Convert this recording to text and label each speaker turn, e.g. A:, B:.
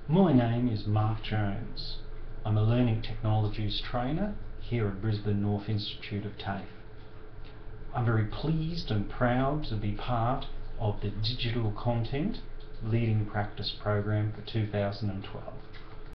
A: My name is Mark Jones. I'm a Learning Technologies trainer here at Brisbane North Institute of TAFE. I'm very pleased and proud to be part of the Digital Content Leading Practice program for 2012.